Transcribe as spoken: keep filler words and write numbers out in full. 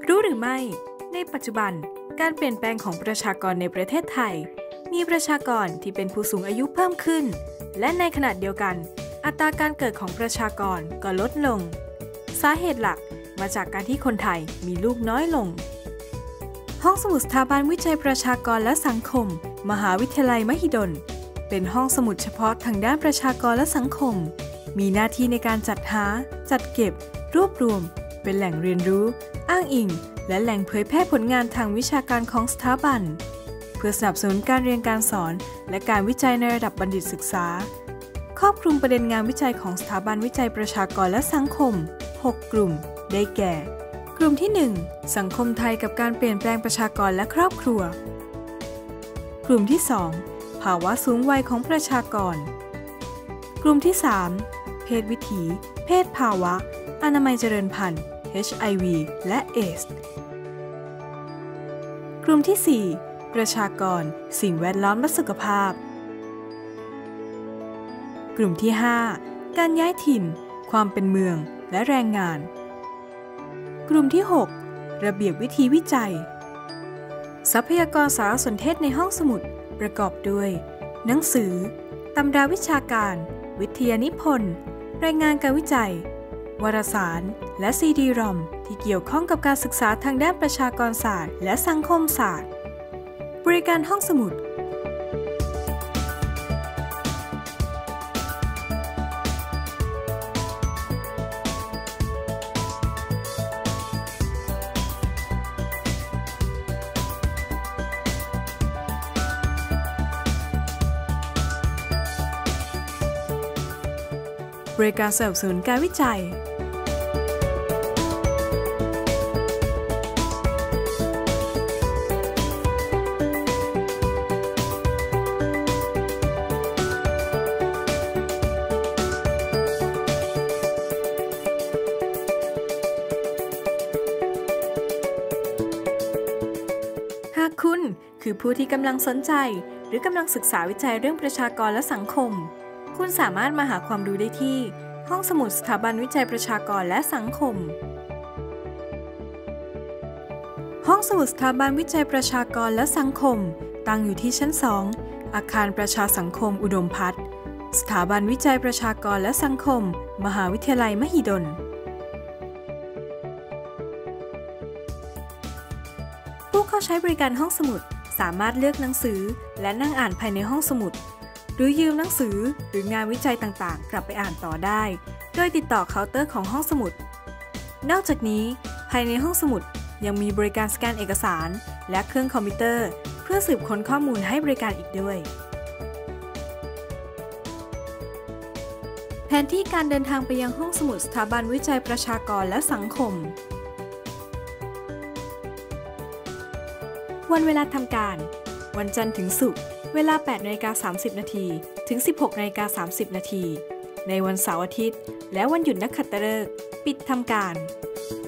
รู้หรือไม่ในปัจจุบันการเปลี่ยนแปลงของประชากรในประเทศไทยมีประชากรที่เป็นผู้สูงอายุเพิ่มขึ้นและในขณะเดียวกันอัตราการเกิดของประชากรก็ลดลงสาเหตุหลักมาจากการที่คนไทยมีลูกน้อยลงห้องสมุดสถาบันวิจัยประชากรและสังคมมหาวิทยาลัยมหิดลเป็นห้องสมุดเฉพาะทางด้านประชากรและสังคมมีหน้าที่ในการจัดหาจัดเก็บรวบรวมเป็นแหล่งเรียนรู้อ้างอิงและแหล่งเผยแพร่ผลงานทางวิชาการของสถาบันเพื่อสนับสนุนการเรียนการสอนและการวิจัยในระดับบัณฑิตศึกษาครอบคลุมประเด็นงานวิจัยของสถาบันวิจัยประชากรและสังคมหกกลุ่มได้แก่กลุ่มที่หนึ่งสังคมไทยกับการเปลี่ยนแปลงประชากรและครอบครัวกลุ่มที่สองภาวะสูงวัยของประชากรกลุ่มที่สามเพศวิถีเพศภาวะอนามัยเจริญพันธุ์ เอช ไอ วี และเอดส์กลุ่มที่สี่ประชากรสิ่งแวดล้อมและสุขภาพกลุ่มที่ห้าการย้ายถิ่นความเป็นเมืองและแรงงานกลุ่มที่หกระเบียบวิธีวิจัยทรัพยากรสารสนเทศในห้องสมุดประกอบด้วยหนังสือตำราวิชาการวิทยานิพนธ์รายงานการวิจัยวารสารและซีดีรอมที่เกี่ยวข้องกับการศึกษาทางด้านประชากรศาสตร์และสังคมศาสตร์บริการห้องสมุดบริการสนับสนุนการวิจัยหากคุณคือผู้ที่กำลังสนใจหรือกำลังศึกษาวิจัยเรื่องประชากรและสังคมคุณสามารถมาหาความรู้ได้ที่ห้องสมุดสถาบันวิจัยประชากรและสังคมห้องสมุดสถาบันวิจัยประชากรและสังคมตั้งอยู่ที่ชั้นสองอาคารประชาสังคมอุดมพัฒน์สถาบันวิจัยประชากรและสังคมมหาวิทยาลัยมหิดลผู้เข้าใช้บริการห้องสมุดสามารถเลือกหนังสือและนั่งอ่านภายในห้องสมุดหรือยืมหนังสือหรืองานวิจัยต่างๆกลับไปอ่านต่อได้โดยติดต่อเคาน์เตอร์ของห้องสมุดนอกจากนี้ภายในห้องสมุดยังมีบริการสแกนเอกสารและเครื่องคอมพิวเตอร์เพื่อสืบค้นข้อมูลให้บริการอีกด้วยแผนที่การเดินทางไปยังห้องสมุดสถาบันวิจัยประชากรและสังคมวันเวลาทำการวันจันทร์ถึงศุกร์เวลา แปดนาฬิกาสามสิบ นาทีถึง สิบหกนาฬิกาสามสิบ นาทีในวันเสาร์อาทิตย์และวันหยุดนักขัตฤกษ์ปิดทำการ